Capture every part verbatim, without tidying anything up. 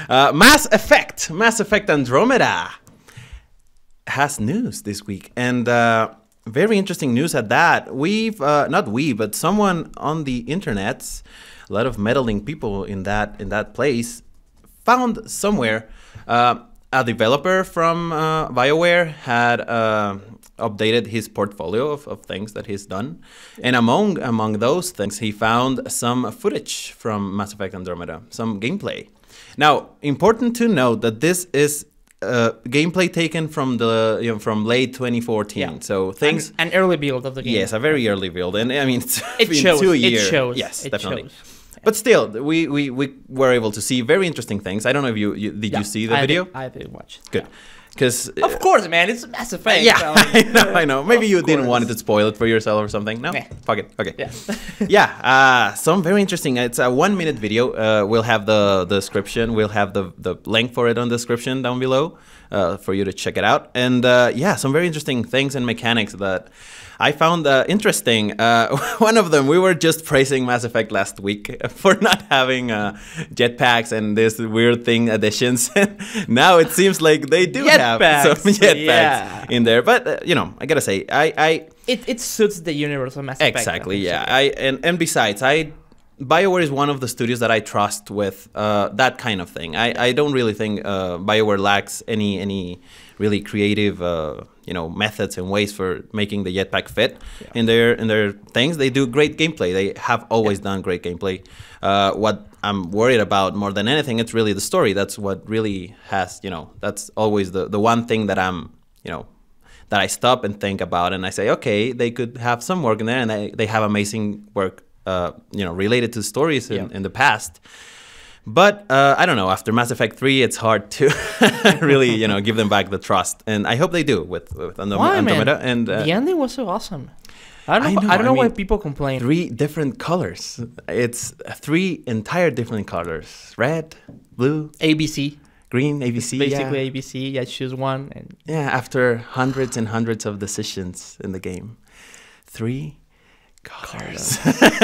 uh, Mass Effect, Mass Effect Andromeda has news this week, and uh, very interesting news at that. We've uh, not we, but someone on the internet, a lot of meddling people in that in that place, found somewhere uh, a developer from uh, BioWare had uh, updated his portfolio of, of things that he's done, and among among those things, he found some footage from Mass Effect Andromeda, some gameplay. Now, important to note that this is uh, gameplay taken from the you know, from late twenty fourteen. Yeah. So things an, an early build of the game. Yes, a very early build, and I mean it's it been shows. two years. It shows. Yes, it definitely. Shows. But still, we, we, we were able to see very interesting things. I don't know if you, you did yeah, you see the I video? Did, I did watch. Good. Because yeah. Of course, man, it's Mass Effect. Yeah, so, I know, I know. Maybe you course. didn't want to spoil it for yourself or something. No, nah. fuck it. Okay. Yeah, yeah. Uh, some very interesting. It's a one-minute video. Uh, we'll have the, the description. We'll have the the link for it on the description down below uh, for you to check it out. And uh, yeah, some very interesting things and mechanics that I found uh, interesting. Uh, one of them, we were just praising Mass Effect last week for not having uh, jetpacks and this weird thing additions. Now it seems like they do jet have packs. some jetpacks Yeah. in there. But uh, you know, I gotta say, I, I it it suits the universe of Mass Effect. exactly, yeah. I and and besides, I. BioWare is one of the studios that I trust with uh, that kind of thing. I, I don't really think uh, BioWare lacks any any really creative uh, you know methods and ways for making the jetpack fit yeah. in their in their things. They do great gameplay. They have always yeah. done great gameplay. Uh, what I'm worried about more than anything, it's really the story. That's what really has you know. That's always the the one thing that I'm you know. that I stop and think about, and I say, okay, they could have some work in there, and they they have amazing work. Uh, you know, related to stories in, yeah. in the past. But uh, I don't know, after Mass Effect three, it's hard to really, you know, give them back the trust. And I hope they do with, with Androm why, Andromeda. Man? And uh, the ending was so awesome. I don't know, I know, I don't know I mean, why people complain. Three different colors. It's three entire different colors. Red, blue. A B C. Green, A B C, it's basically yeah. A B C, yeah, choose one. And yeah, after hundreds and hundreds of decisions in the game. Three colors.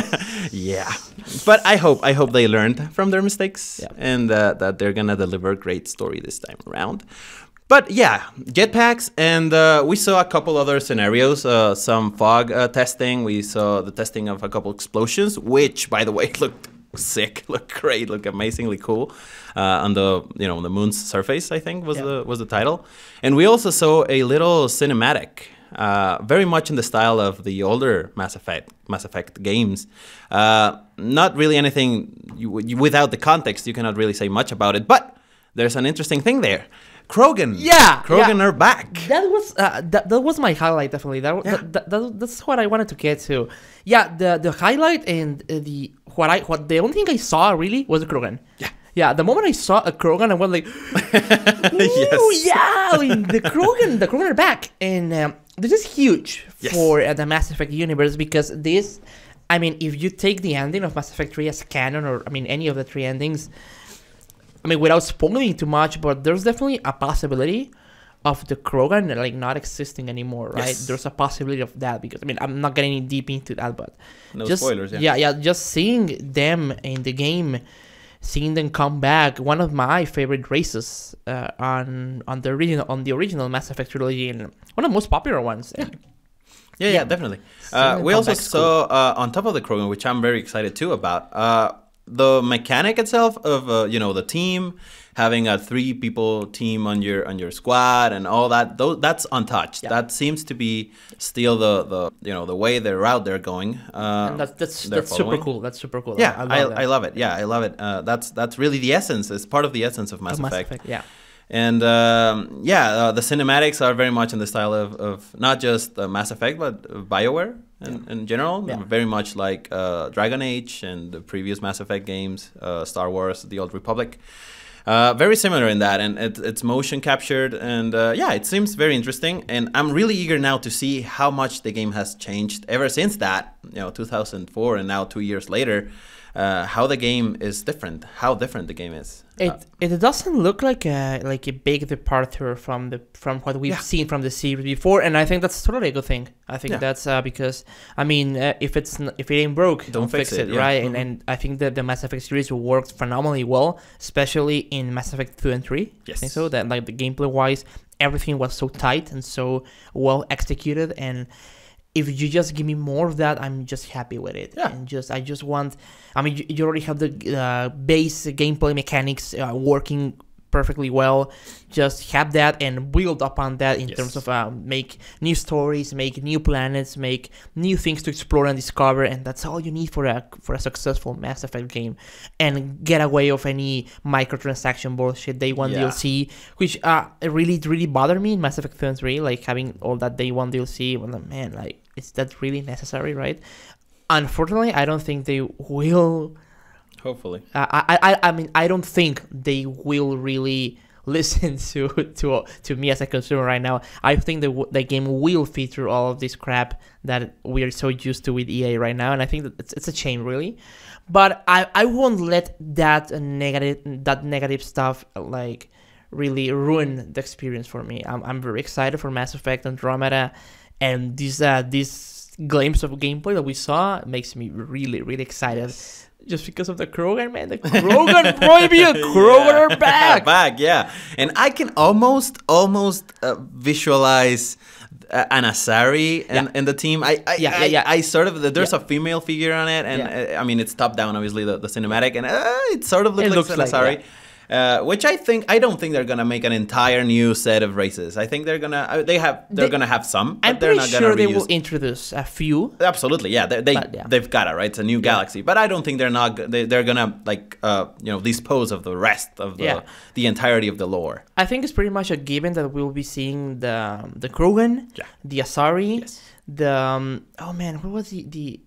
Yeah, but I hope I hope they learned from their mistakes yeah. and uh, that they're gonna deliver a great story this time around. But yeah, jetpacks, and uh, we saw a couple other scenarios, uh, some fog uh, testing. We saw the testing of a couple explosions, which, by the way, looked sick, looked great, looked amazingly cool uh, on the you know the moon's surface. I think was yeah. the was the title, and we also saw a little cinematic. Uh, very much in the style of the older Mass Effect Mass Effect games. Uh, not really anything you, you, without the context. You cannot really say much about it. But there's an interesting thing there. Krogan. Yeah, Krogan yeah. are back. That was uh, that, that was my highlight. Definitely. That, yeah. that, that, that that's what I wanted to get to. Yeah, the the highlight and the what I what the only thing I saw really was a Krogan. Yeah. Yeah, the moment I saw a Krogan, I was like, "Ooh, yes. yeah!" I mean, the Krogan, the Krogan are back, and um, this is huge yes. for uh, the Mass Effect universe because this, I mean, if you take the ending of Mass Effect three as canon, or I mean, any of the three endings, I mean, without spoiling too much, but there's definitely a possibility of the Krogan like not existing anymore, right? Yes. There's a possibility of that because I mean, I'm not getting deep into that, but no just, spoilers. Yeah. yeah, yeah, just seeing them in the game. Seeing them come back, one of my favorite races uh, on on the original on the original Mass Effect trilogy, and one of the most popular ones. Yeah, yeah, yeah definitely. Uh, we also saw uh, on top of the Krogan, which I'm very excited too about, uh, the mechanic itself of uh, you know the team having a three people team on your on your squad and all that. Those, that's untouched. Yeah. That seems to be still the, the you know the way the route they're going. Uh, and that's that's, that's super cool. That's super cool. Yeah, I, I, love, I, I love it. Yeah, I love it. Uh, that's that's really the essence. It's part of the essence of Mass, of Mass Effect. Effect. Yeah. And um, yeah, uh, the cinematics are very much in the style of, of not just uh, Mass Effect, but BioWare in, yeah. in general. Yeah. Very much like uh, Dragon Age and the previous Mass Effect games, uh, Star Wars, The Old Republic. Uh, very similar in that, and it, it's motion captured, and uh, yeah, it seems very interesting. And I'm really eager now to see how much the game has changed ever since that, you know, two thousand four, and now two years later. Uh, how the game is different, how different the game is. It Uh, it doesn't look like a like a big departure from the from what we've Yeah. seen from the series before, and I think that's totally a good thing. I think Yeah. that's uh, because I mean, uh, if it's n- if it ain't broke, don't, fix, it, yeah. right? Mhm. And and I think that the Mass Effect series worked phenomenally well, especially in Mass Effect two and three. Yes. I think so. That like the gameplay wise, everything was so tight and so well executed, and if you just give me more of that, I'm just happy with it. Yeah. And just I just want. I mean, you, you already have the uh, base gameplay mechanics uh, working perfectly well. Just have that and build upon that in Yes. terms of uh, make new stories, make new planets, make new things to explore and discover, and that's all you need for a for a successful Mass Effect game. And get away of any microtransaction bullshit, day one Yeah. D L C, which uh it really really bothered me in Mass Effect two and three, like having all that day one D L C. Well, man, like is that really necessary, right? Unfortunately, I don't think they will. Hopefully. Uh, I, I, I mean, I don't think they will really listen to to to me as a consumer right now. I think the the game will feature all of this crap that we are so used to with E A right now, and I think that it's, it's a shame, really. But I, I won't let that negative that negative stuff like really ruin the experience for me. I'm I'm very excited for Mass Effect Andromeda, and this uh this glimpse of gameplay that we saw makes me really really excited. Just because of the Krogan, man. The Krogan, Prohibia, Krogan Yeah. are back. Back, yeah. And I can almost, almost uh, visualize uh, an Asari and, Yeah. and the team. I, I, Yeah, I, yeah, yeah. I sort of, there's Yeah. a female figure on it, and Yeah. uh, I mean, it's top down, obviously, the, the cinematic, and uh, it sort of looks It like looks an like, Asari. yeah. Uh, which I think I don't think they're gonna make an entire new set of races. I think they're gonna uh, they have they're They- gonna have some, but I'm they're pretty not sure gonna they reuse. will introduce a few. Absolutely, yeah. They, they But, yeah. they've got it right. It's a new galaxy, but I don't think they're not. They, they're gonna like uh you know dispose of the rest of the Yeah. the entirety of the lore. I think it's pretty much a given that we'll be seeing the the Krogan, Yeah. the Asari, Yes. the um, oh man, what was the the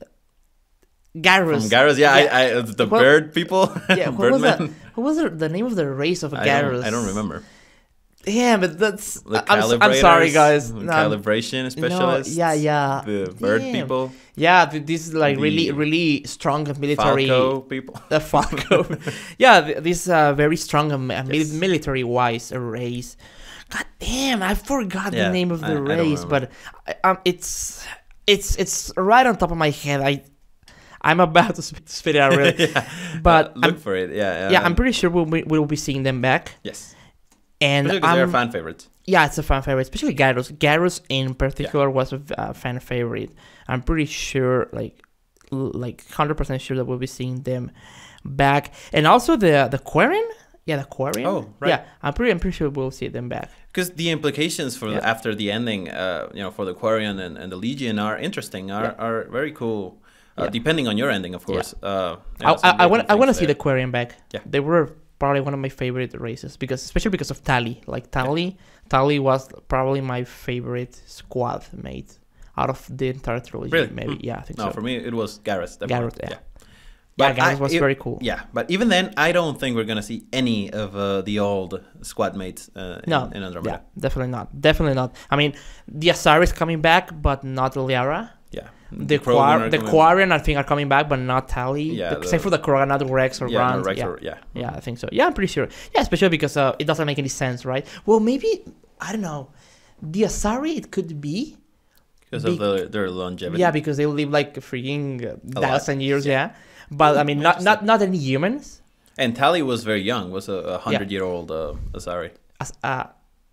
Garrus? From Garrus, yeah, I, I the Well, bird people, Yeah, what was, Birdmen. that, what was the, the name of the race of I Garrus? don't, I don't remember. Yeah, but that's. The I'm, s- I'm sorry, calibrators, guys. the No, I'm- calibration no, specialists. yeah, yeah. The bird Damn. people, Yeah, th- this is like really, The really strong military. Falco people. The Falco. Yeah, th- this uh, very strong um, uh, mil- Yes. military-wise race. God damn, I forgot Yeah, the name of I- the I don't race, remember. but I, um, it's it's it's right on top of my head. I I'm about to spit, spit it out really, yeah. but Uh, look I'm, for it. Yeah, yeah, I'm pretty sure we'll be, we'll be seeing them back. yes. And Especially because they're I'm- fan favorites. yeah, it's a fan favorite, especially Garrus. Garrus in particular was a v- uh, fan favorite. I'm pretty sure, like, l- like one hundred percent sure that we'll be seeing them back. And also the the Quarian, yeah, the Quarian. Oh, right. Yeah, I'm pretty, I'm pretty sure we'll see them back. Because the implications for the, Yeah. after the ending, uh, you know, for the Quarian and, and the Legion are interesting, are, Yeah. are very cool. Uh, Yeah. Depending on your ending, of course. Uh, I, yeah, some I, I very want cool I want to things see the there. Quarian back. Yeah. They were probably one of my favorite races because, especially because of Tali. Like Tali, Tali was probably my favorite squad mate out of the entire trilogy. Really? Maybe, Hmm. yeah, I think No, so. for me it was Garrus. definitely. Garrus, yeah. yeah. Yeah, But Garrus I- was it- very cool. Yeah, but even then, I don't think we're gonna see any of uh, the old squad mates uh, in, No, in Andromeda. yeah, definitely not. Definitely not. I mean, the Asari is coming back, but not Liara. Yeah, The Krogan Quar- are the coming- Quarian, I think, are coming back, but not Tali. Yeah, The- the- except for the Krogan, not Rex or Yeah, Rand. no, Rex yeah. or- yeah. yeah, I think so. Yeah, I'm pretty sure. Yeah, especially because uh, it doesn't make any sense, right? Well, maybe I don't know. The Asari, it could be. because Be- of the, their longevity. Yeah, because they live like a freaking uh, A lot. thousand years. Yeah, but I mean, not not not any humans. And Tali was very young. Was a, a hundred-year-old uh, Asari. As uh,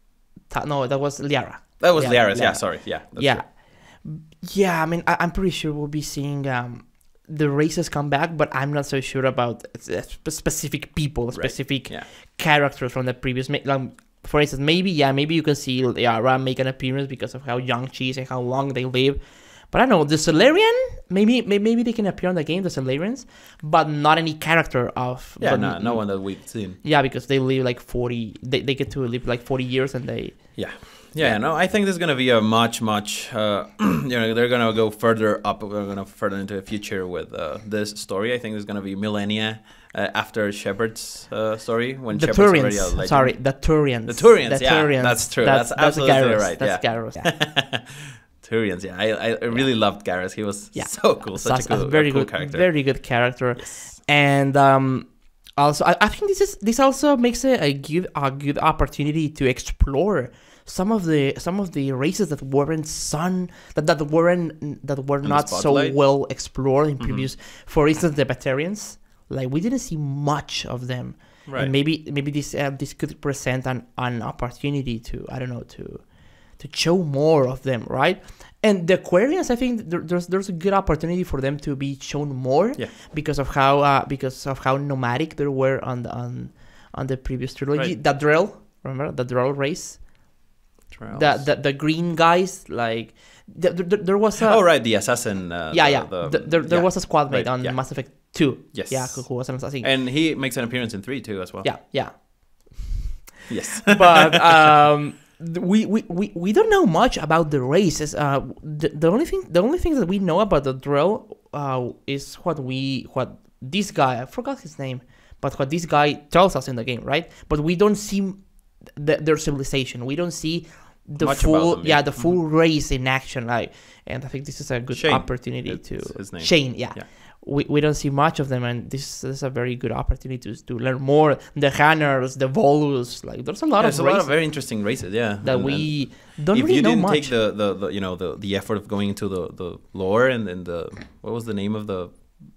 ta- no, that was Liara. That was Yeah, Liara's. Yeah, Liara. sorry. Yeah. that's yeah, true. yeah. I mean, I, I'm pretty sure we'll be seeing um, the races come back, but I'm not so sure about uh, sp- specific people, specific Yeah. characters from the previous. ma- Like, for instance, maybe yeah, maybe you can see Liara make an appearance because of how young she is and how long they live. But I don't know, the Solarian, maybe may- maybe they can appear on the game, the Solarians, but not any character of. Yeah, but no, n- no one that we've seen. Yeah, because they live like forty. They, they get to live like forty years, and they. Yeah. Yeah, no, I think there's going to be a much, much, uh, you know, they're going to go further up. We're going to further into the future with uh, this story. I think there's going to be millennia uh, after Shepard's uh, story. When The Shepard's already a Turians. legend. Sorry, the Turians. The Turians, The yeah, Turians. that's true. That's absolutely Garrus. right, That's yeah. Garrus. Yeah. Turians, yeah. I, I really loved Garrus. He was Yeah. so cool. Such Such a, cool, very a cool good, character. very good character. Yes. And um, Also, I, I think this is this also makes it a good a good opportunity to explore some of the some of the races that weren't sun that, that weren't that were In not the so spotlight? well explored in Mm-hmm. previous. For instance, the Batarians, like we didn't see much of them, Right. and maybe maybe this uh, this could present an, an opportunity to I don't know to to show more of them, right? And the Aquarians, I think there, there's there's a good opportunity for them to be shown more Yeah. because of how uh, because of how nomadic they were on the on on the previous trilogy. Right. The drill, remember the drill race? Trials. The, the the green guys, like the, the, the- there was a oh right, the assassin. Uh, yeah the, yeah the- the, there, there yeah. was a squad mate Right, on yeah. Mass Effect two. Yes. Yeah, who, who was an assassin. And he makes an appearance in three too as well. Yeah, yeah. Yes. But um, th- we, we, we, we don't know much about the races. Uh, the, the only thing the only thing that we know about the drill uh, is what we what this guy I forgot his name, but what this guy tells us in the game, right? But we don't see the, their civilization. We don't see the Much full about them, yeah. yeah. the full race in action. Like, and I think this is a good Shane, opportunity it's to his name. Shane. Yeah. Yeah. We, we don't see much of them, and this, this is a very good opportunity to, to learn more. The Hanners, the Volus, like there's a lot There's of a races lot of very interesting races. Yeah. that And- we and don't if really you know didn't much. take the, the, the you know the, the effort of going into the, the lore and, and the what was the name of the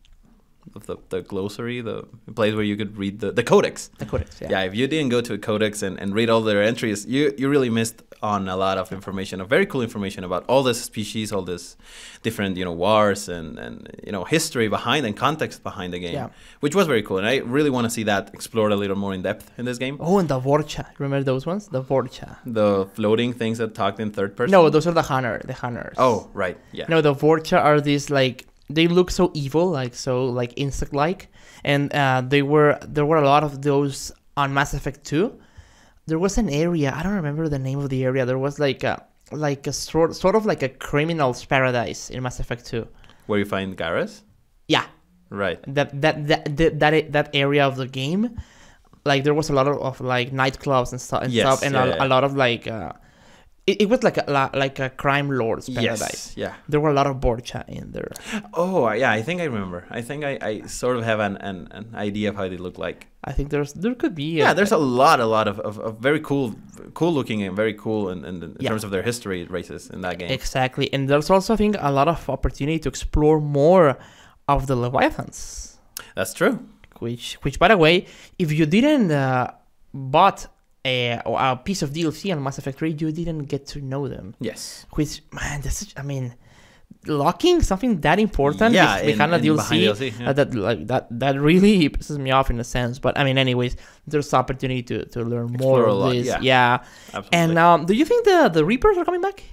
of the, the glossary, the place where you could read the, the codex. The codex, yeah. Yeah, if you didn't go to a codex and, and read all their entries, you, you really missed on a lot of information, of very cool information about all this species, all this different, you know, wars and, and you know, history behind and context behind the game, Yeah. which was very cool. And I really want to see that explored a little more in depth in this game. Oh, and the Vorcha. Remember those ones? The Vorcha. The floating things that talked in third person. No, those are the Hanner, the Hanners. Oh, right. Yeah. No, the Vorcha are these like they look so evil, like so like insect-like, and uh, they were there were a lot of those on Mass Effect two. There was an area, I don't remember the name of the area. There was like a like a sort sort of like a criminal's paradise in Mass Effect two. Where you find Garrus? Yeah, Right. that that that that that, that area of the game, like there was a lot of, of like nightclubs and stuff and Yes, stuff, and yeah, a, yeah. a lot of like uh, it, it was like a la- like a crime lord's paradise. Yes. Yeah. There were a lot of Borcha in there. Oh, yeah. I think I remember. I think I, I sort of have an, an, an idea of how they look like. I think there's there could be Yeah, a, there's a lot, a lot of, of, of very cool, cool looking and very cool in, in, in Yeah. terms of their history races in that game. exactly, and there's also I think a lot of opportunity to explore more of the Leviathans. That's true. Which which by the way, if you didn't uh, bought a, a piece of D L C on Mass Effect three, you didn't get to know them. Yes. Which man, that's such, I mean, locking something that important Yeah, be- behind in- a D L C, in behind D L C, yeah. uh, that like that that really pisses me off in a sense. But I mean, anyways, there's opportunity to, to learn more Explore a of lot, this. yeah. Yeah. Absolutely. And um, do you think the the Reapers are coming back?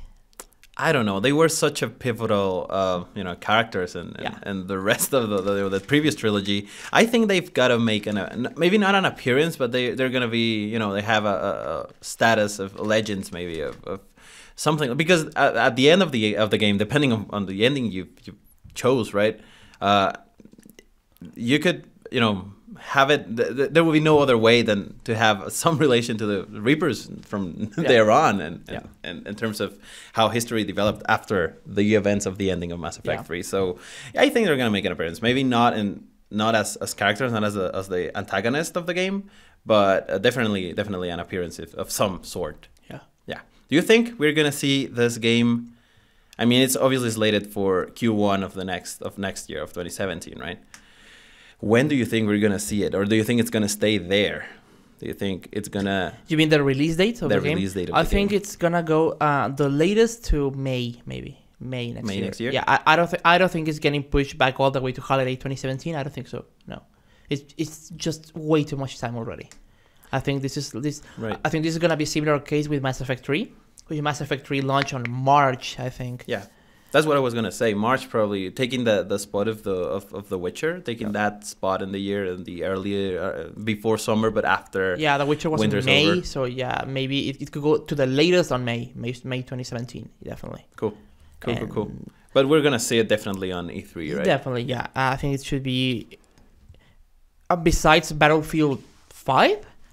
I don't know. They were such a pivotal, uh, you know, characters, and, and, Yeah. and the rest of the, the the previous trilogy. I think they've got to make an uh, maybe not an appearance, but they they're gonna be, you know, they have a, a, a status of legends, maybe of, of something. Because at, at the end of the of the game, depending on, on the ending you you chose, right, uh, you could, you know, have it. Th- th- there will be no other way than to have some relation to the Reapers from Yeah. there on, and, and, Yeah. and in terms of how history developed after the events of the ending of Mass Effect Yeah. three. So I think they're gonna make an appearance. Maybe not in not as, as characters, not as a, as the antagonist of the game, but uh, definitely definitely an appearance of, of some sort. Yeah. Yeah. Do you think we're gonna see this game? I mean, it's obviously slated for Q one of the next of next year of twenty seventeen, right? When do you think we're gonna see it, or do you think it's gonna stay there? Do you think it's gonna? You mean the release date of The the, game? release date of I the think game. it's gonna go uh, the latest to May, maybe May next May year. next year? Yeah, I, I don't think I don't think it's getting pushed back all the way to holiday twenty seventeen. I don't think so. No, it's it's just way too much time already. I think this is this. Right. I think this is gonna be a similar case with Mass Effect three, which Mass Effect three launched on March, I think. Yeah, that's what I was gonna say. March probably taking the, the spot of the of, of the Witcher, taking that spot in the year in the earlier uh, before summer, but after. Yeah, The Witcher was in Winter's May, over. so yeah, maybe it, it could go to the latest on May, May, May twenty seventeen, definitely. Cool, cool, cool, cool. And But we're gonna see it definitely on E three, right? Definitely, yeah. I think it should be. Uh, besides Battlefield five,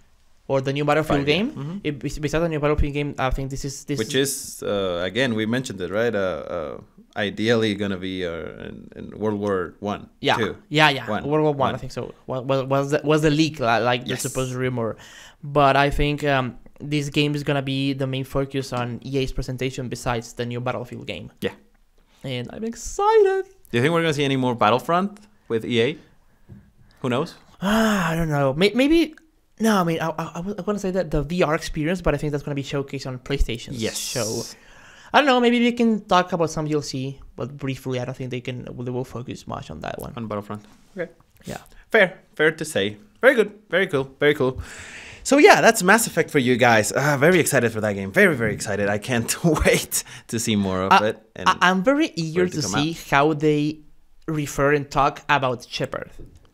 or the new Battlefield Five, game. Yeah. Mm-hmm. It, besides the new Battlefield game, I think this is this. Which is uh, again, we mentioned it, right? Uh, uh, ideally gonna be uh, in, in World War One. Yeah, two, yeah, yeah. one, World War One, one. I think so. Well, well was the, was the leak like yes. the supposed rumor? But I think um, this game is gonna be the main focus on E A's presentation besides the new Battlefield game. Yeah, and I'm excited. Do you think we're gonna see any more Battlefront with E A? Who knows? Ah, I don't know. Maybe. No, I mean, I, I, I want to say that the V R experience, but I think that's going to be showcased on PlayStation. Yes. So, I don't know. Maybe we can talk about some D L C, but briefly, I don't think they can. They will focus much on that one. On Battlefront. Okay. Yeah. Fair. Fair to say. Very good. Very cool. Very cool. So yeah, that's Mass Effect for you guys. Uh, very excited for that game. Very, very excited. I can't wait to see more of uh, it. And I, I'm very eager to, to see out. how they refer and talk about Shepard.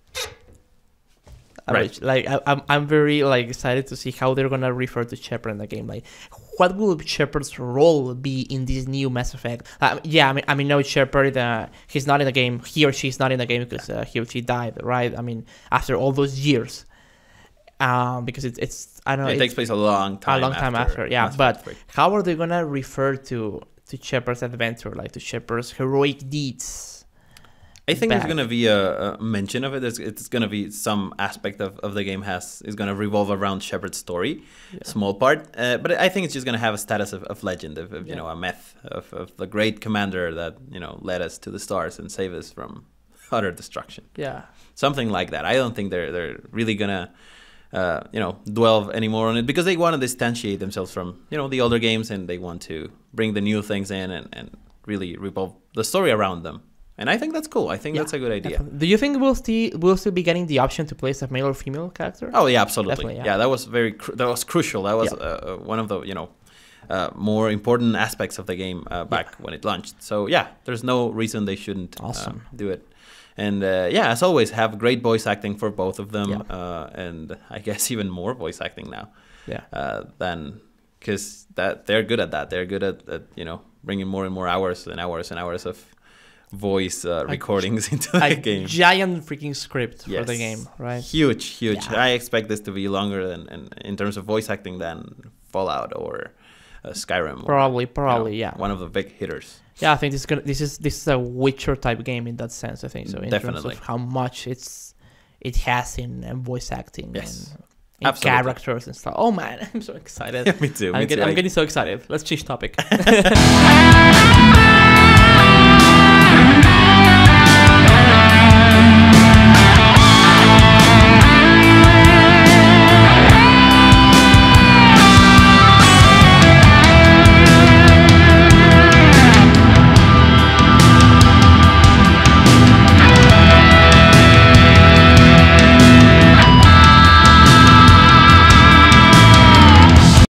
Right. Like I, I'm, I'm very like excited to see how they're gonna refer to Shepard in the game. Like, what will Shepard's role be in this new Mass Effect? Uh, yeah, I mean, I mean, no, Shepard. Uh, he's not in the game. He or she's not in the game because uh, he or she died, right? I mean, after all those years, um, because it's, it's I don't know. It takes place a long time. A long time after, after yeah. Mass but Effect. How are they gonna refer to to Shepard's adventure, like to Shepard's heroic deeds? I think back. there's going to be a, a mention of it. There's, it's going to be some aspect of, of the game has is going to revolve around Shepard's story, yeah. small part. Uh, but I think it's just going to have a status of, of legend, of, of yeah. you know, a myth of, of the great commander that, you know, led us to the stars and saved us from utter destruction. Yeah, something like that. I don't think they're they're really gonna, uh, you know, dwell anymore on it because they want to distantiate themselves from, you know, the older games and they want to bring the new things in and, and really revolve the story around them. And I think that's cool. I think yeah, that's a good idea. Definitely. Do you think we'll still we'll still be getting the option to play as a male or female character? Oh yeah, absolutely. Definitely, yeah. yeah, that was very cru- that was crucial. That was yeah. uh, one of the you know uh, more important aspects of the game uh, back yeah. when it launched. So yeah, there's no reason they shouldn't awesome. uh, do it. And uh, yeah, as always, have great voice acting for both of them, yeah. uh, and I guess even more voice acting now. Yeah. Uh, than because that they're good at that. They're good at, at you know bringing more and more hours and hours and hours of voice uh, recordings a, into the a game. Giant freaking script yes. for the game, right? Huge, huge. Yeah. I expect this to be longer than in, in terms of voice acting than Fallout or uh, Skyrim. Probably, or, probably, you know, yeah. One of the big hitters. Yeah, I think this is gonna. This is this is a Witcher type game in that sense. I think so. In Definitely. terms of how much it's it has in, in voice acting yes. and in Absolutely. characters and stuff. Oh man, I'm so excited. Yeah, me too. I'm, Me get, too. I'm I... getting so excited. Let's change topic.